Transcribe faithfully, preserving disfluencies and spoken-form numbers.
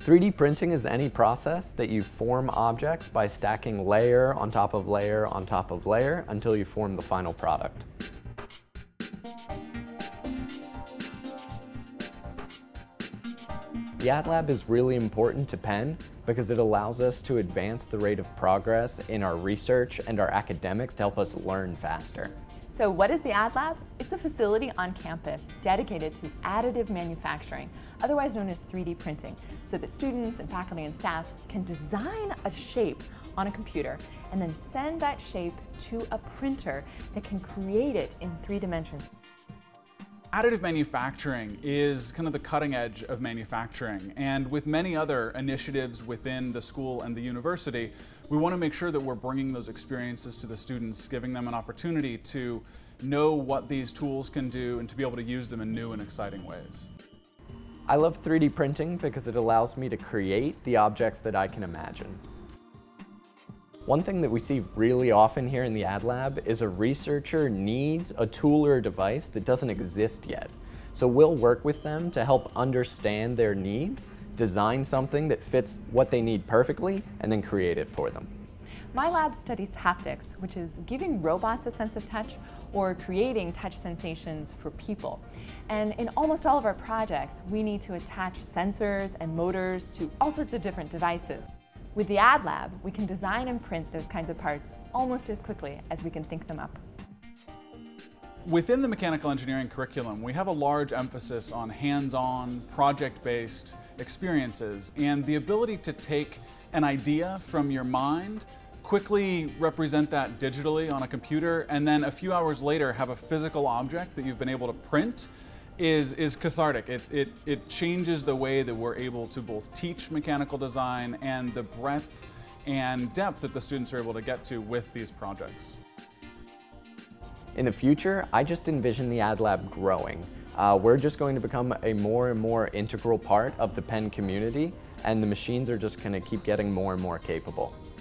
three D printing is any process that you form objects by stacking layer on top of layer on top of layer until you form the final product. The AddLab is really important to Penn because it allows us to advance the rate of progress in our research and our academics to help us learn faster. So what is the AddLab? It's a facility on campus dedicated to additive manufacturing, otherwise known as three D printing, so that students and faculty and staff can design a shape on a computer and then send that shape to a printer that can create it in three dimensions. Additive manufacturing is kind of the cutting edge of manufacturing, and with many other initiatives within the school and the university, we want to make sure that we're bringing those experiences to the students, giving them an opportunity to know what these tools can do and to be able to use them in new and exciting ways. I love three D printing because it allows me to create the objects that I can imagine. One thing that we see really often here in the AddLab is a researcher needs a tool or a device that doesn't exist yet. So we'll work with them to help understand their needs, design something that fits what they need perfectly, and then create it for them. My lab studies haptics, which is giving robots a sense of touch or creating touch sensations for people. And in almost all of our projects, we need to attach sensors and motors to all sorts of different devices. With the AddLab, we can design and print those kinds of parts almost as quickly as we can think them up. Within the mechanical engineering curriculum, we have a large emphasis on hands-on, project-based experiences and the ability to take an idea from your mind, quickly represent that digitally on a computer, and then a few hours later have a physical object that you've been able to print is, is cathartic. It, it, it changes the way that we're able to both teach mechanical design and the breadth and depth that the students are able to get to with these projects. In the future, I just envision the AddLab growing. Uh, we're just going to become a more and more integral part of the Penn community, and the machines are just going to keep getting more and more capable.